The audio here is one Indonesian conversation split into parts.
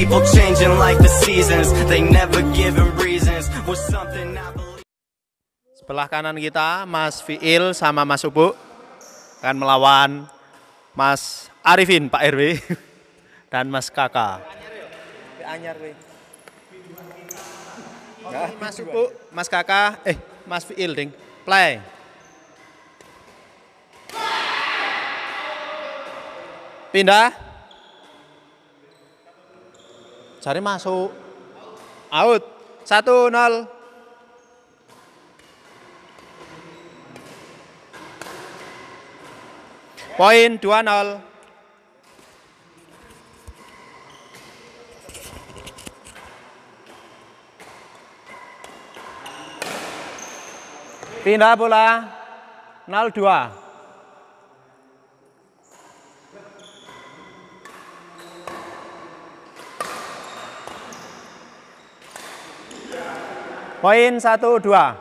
people changing like the seasons. They never given reasons. Was something I believe. Sebelah kanan kita Mas Fiil sama Mas Ubu akan melawan Mas Arifin Pak RW dan Mas Kakak. Oke, Mas Ubu, Mas Kakak, Mas Fiil ding. Play. Pindah. Cari masuk. Out. 1-0. Poin 2-0. Pindah bola. 0-2. Poin 1-2.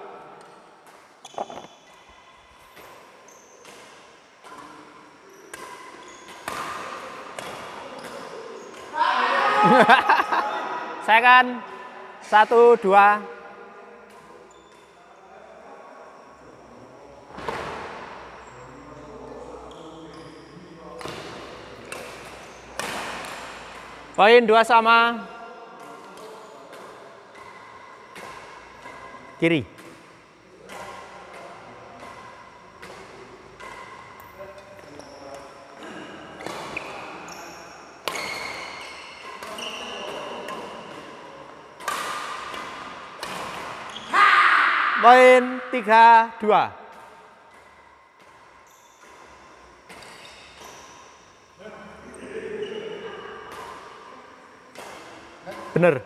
Second 1-2. Poin 2 sama. Kiri. Poin 3-2. Bener.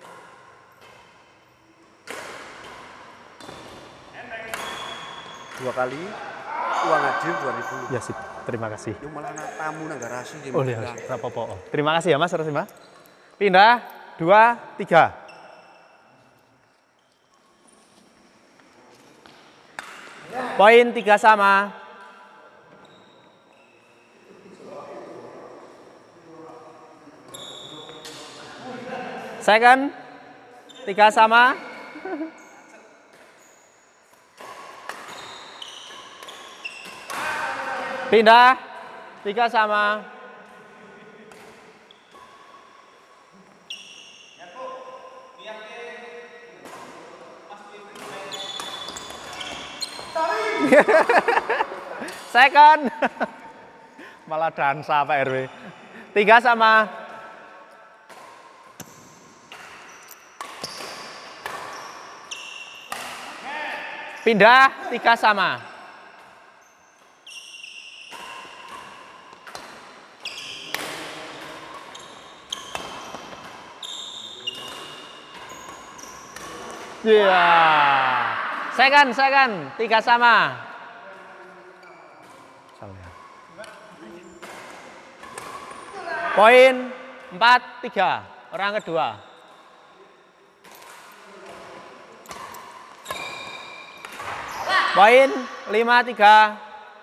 Dua kali uang hadir 2.000. Ya sip, terima kasih. Yang malah tamu nang garasi. Oh iya, apa-apa. Terima kasih ya Mas Rosima. Pindah 2-3. Poin 3 sama. Second 3 sama. Pindah 3 sama. Second. Malah dansa Pak RW. 3 sama. Pindah 3 sama. Iya. Second 3 sama. Poin 4-3. Orang kedua. Poin 5-3.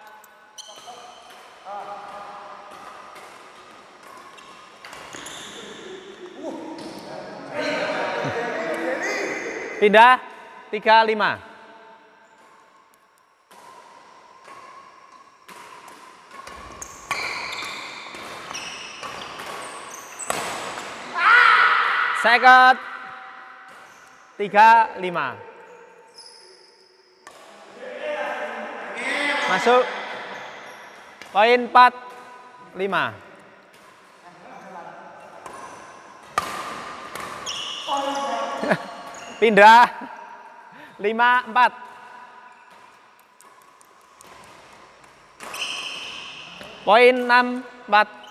Pindah 3-5. Second 3-5. Masuk. Poin 4-5. Pindah 5-4. Poin 6-4.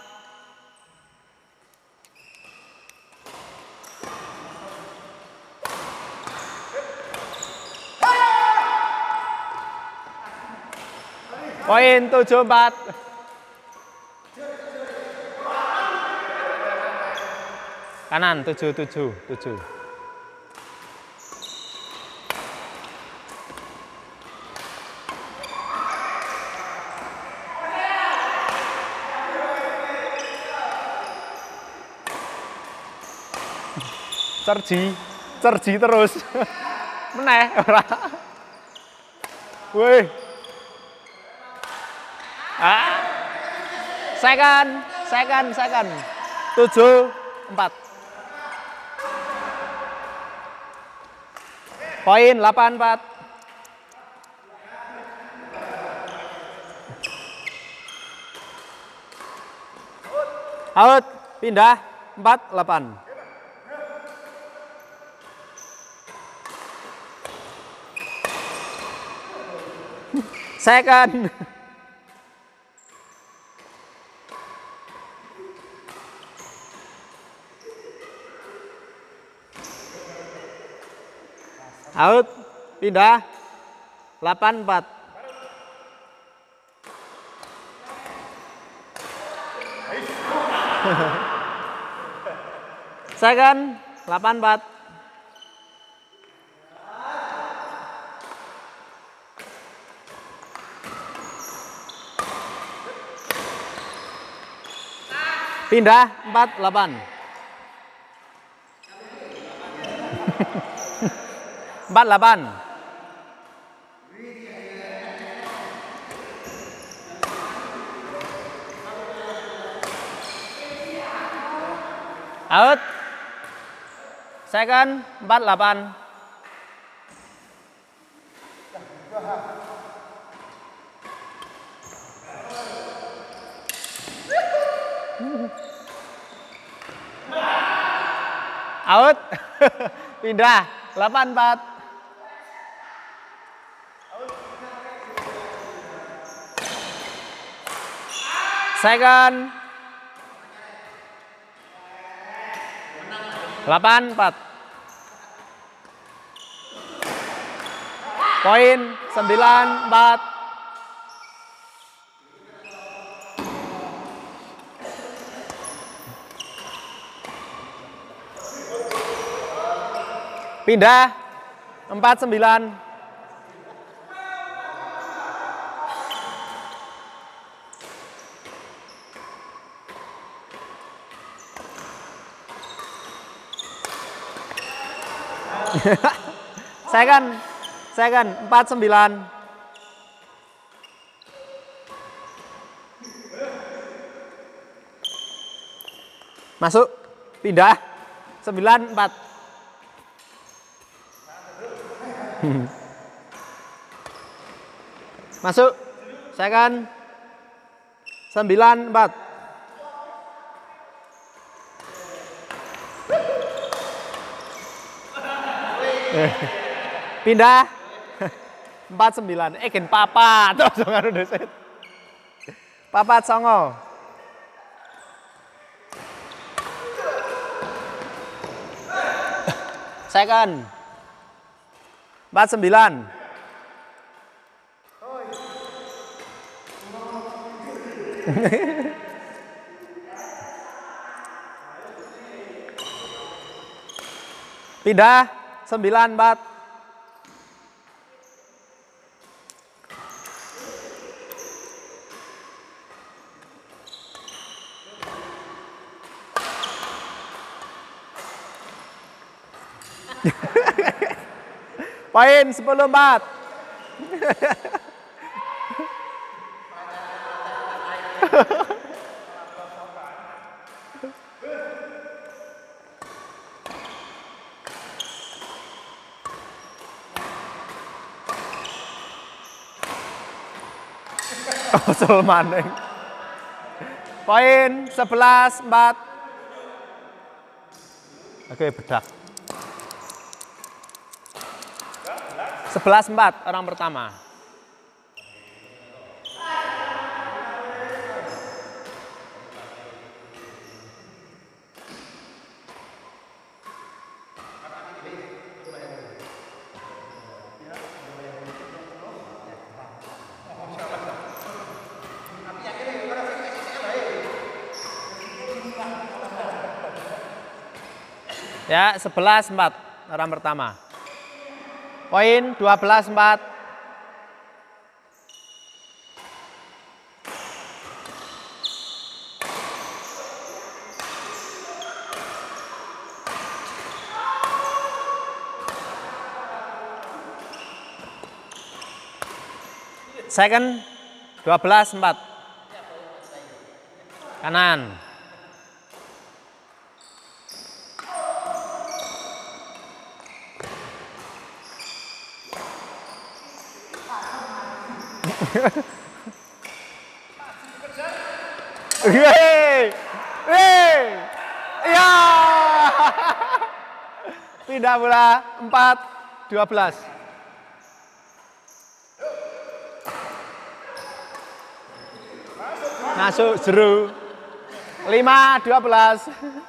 Poin 7-4. Kanan 7-7. cerji terus. Meneh ora. Wih. Second. 7-4. Poin 8-4. Out, pindah 4-8. Second. Out, pindah 8-4. Second 8-4. Pindah 4-8. 4-8. Out. Second 4-8. Out. Pindah 8-4. Second 8-4. Poin 9-4. Pindah 4-9. Second 4-9. Masuk, pindah 9-4. Masuk, second 9-4. Pindah 4-9. Gen papat terus karo deset. Papat songo. Second 4-9. Pindah 9-4. Poin 10-4. Osol maning. Poin 11-4. Oke, bedak. 11-4 orang pertama. Ya, 11-4 orang pertama. Poin 12-4. Second 12-4. Kanan. Yeay. Yeay. Ya. Pindah bola 4-12. Masuk jeru. 5-12.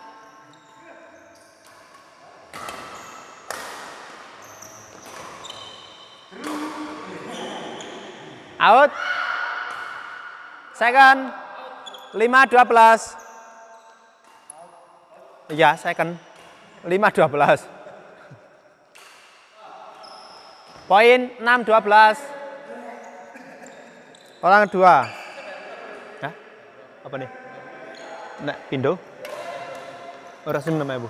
Out. Second. 5-12. Ya, second. 5-12. Poin 6-12. Orang kedua. Hah? Apa nih? Nek pindo. Ora sim namanya, Bu.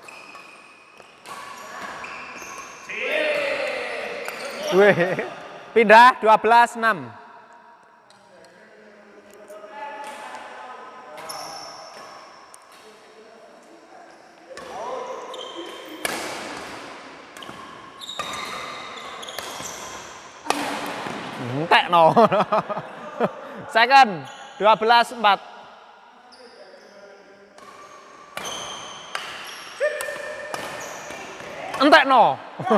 Wih. Pindah 12-6. Entek no. Second 12-4. Entek no.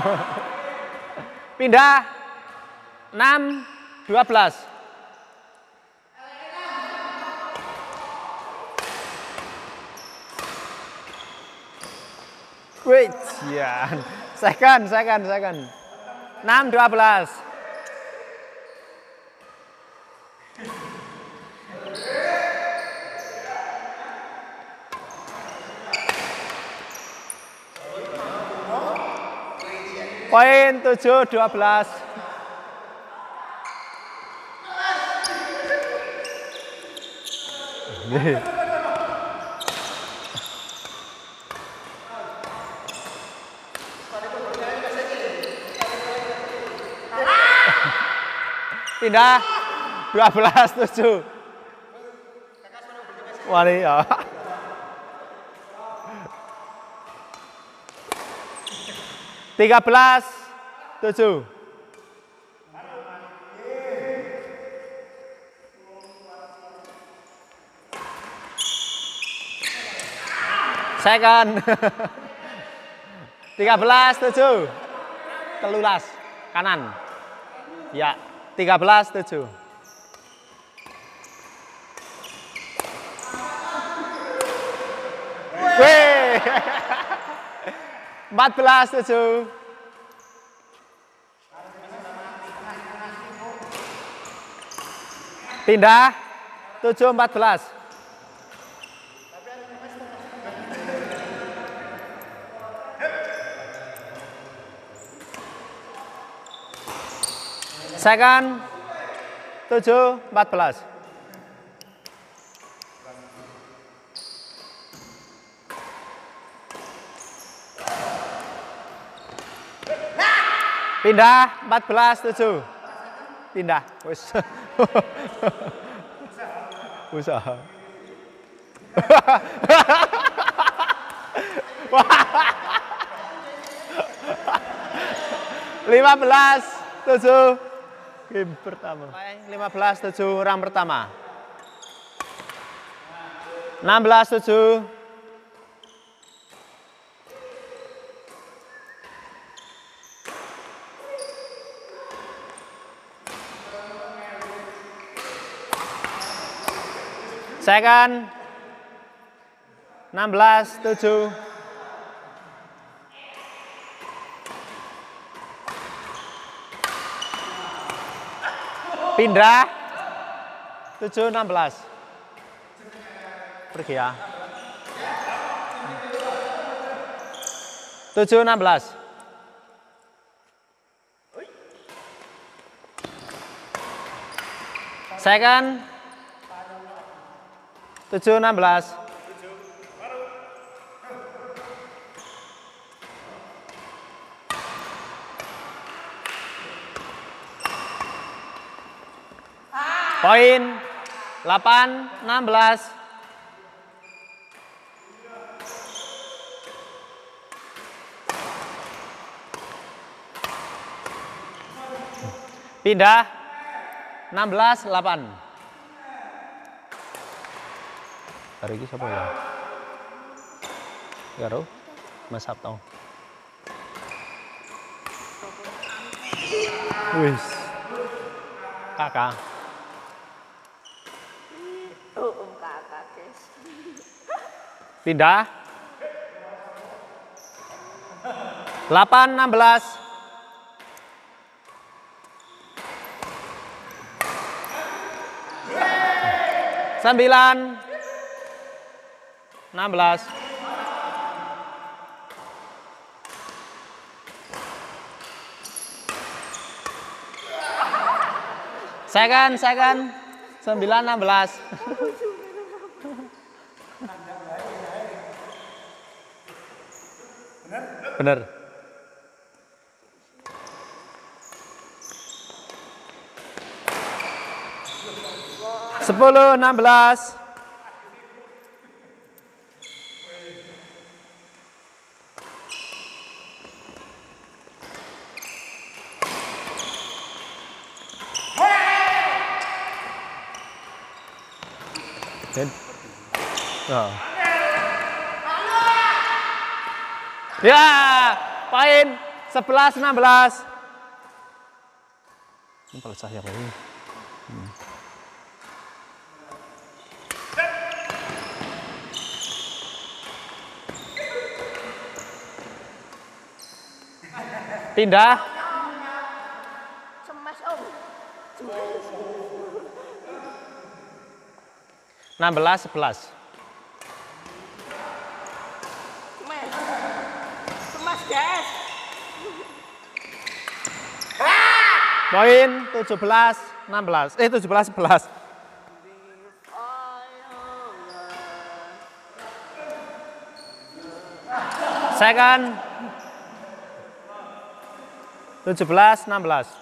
Pindah 6-12. Wih, jian. Second. 6-12. Poin 7-12. Pindah 12-7. Wani ya. Tiga belas 7. Second 13-7. Telulas kanan. Ya, 13-7. Wih. 14-7. Pindah 7-14. Second 7-14. Pindah 14-7. Pindah. Wis. Usaha. 15-7. Game pertama. 15-7 round pertama. 16-7. Second 16-7. Pindah 7-16. Pergi ya. 7-16. Second 7-16. Poin 8-16. Pindah 16-8. Hari ini siapa ya? Garo, Mas Sabto. Wis. Kakak. Kakak, guys. Pindah 8-16. 9-16. Second 9-16. Bener. Sepuluh 16. Oh. Ya, poin 11-16. Ini kalau saya ini. Pindah. Cemas, Om. 16-11. Cemas, guys. Poin 17-16. 17-11. Second 17-16.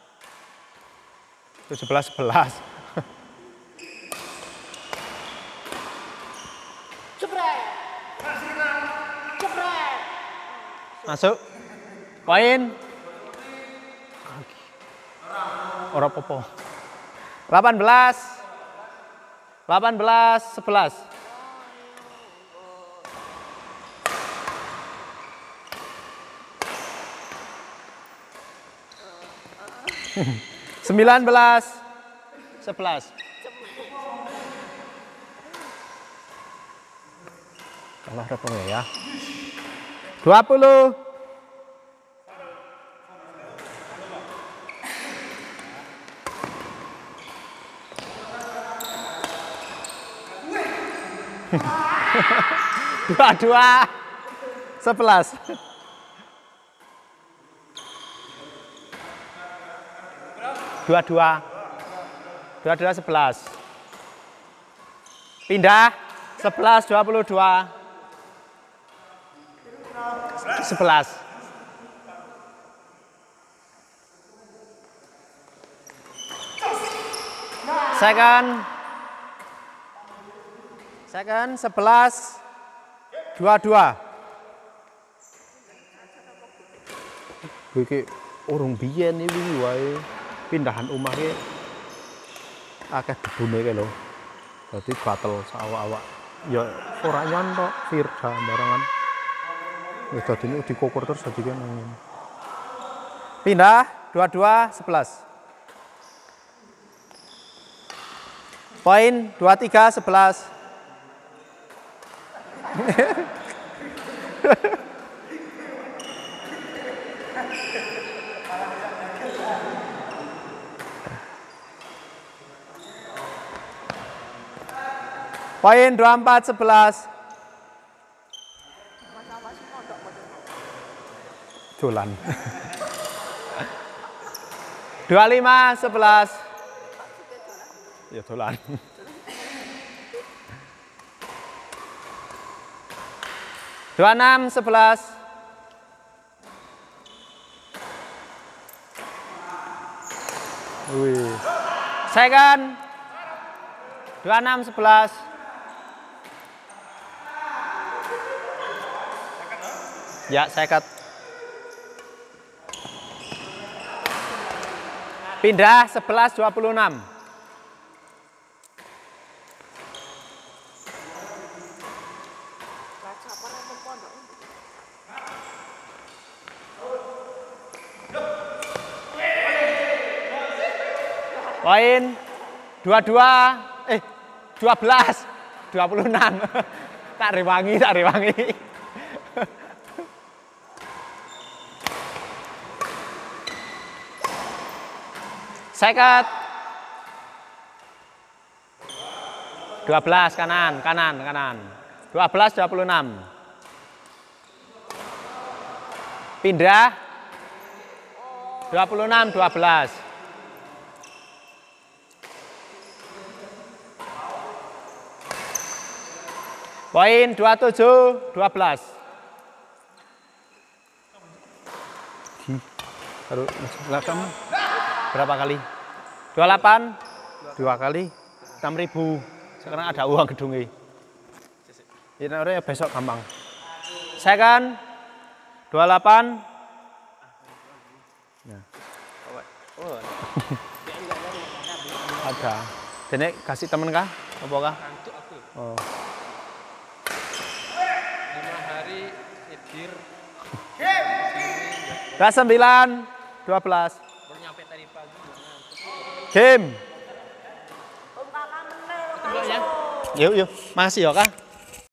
17-11. Jebret. Jebret. Masuk. Poin. Ora popo. 18-11. 19-11. Kalau repot ya. 20. Dua 11. Dua 11. Pindah 11-22. 11. Second 11-22. Iki urung biyen iki wae pindahan omah iki akeh debune iki lho. Dadi gatel sawak-awak. Ya ora nyantok Firda barengan. Wis dadine dikukur terus dadi kene. Pindah 22-11. Poin 23-11. Poin 24-11. Dolan. 25-11. Ya dolan. 26-11. Wih. Second 26 11. Ya, seket. Pindah 11 26. Poin 12 26. Tak rewangi. Seket. 12 kanan. 12 26. Pindah 26 12. Poin 27 12. Baru belakang berapa kali? 28 2 kali 6.000. Sekarang ada uang gedungnya. Ini besok gampang. Second 28. Nah. Ada. Jadi kasih temen kah? Apa kah? Oh. 5 hari edir. 9 12. Baru nyampe tadi pagi. Game. Om kakak menel. Yuk. Makasih ya, Kak.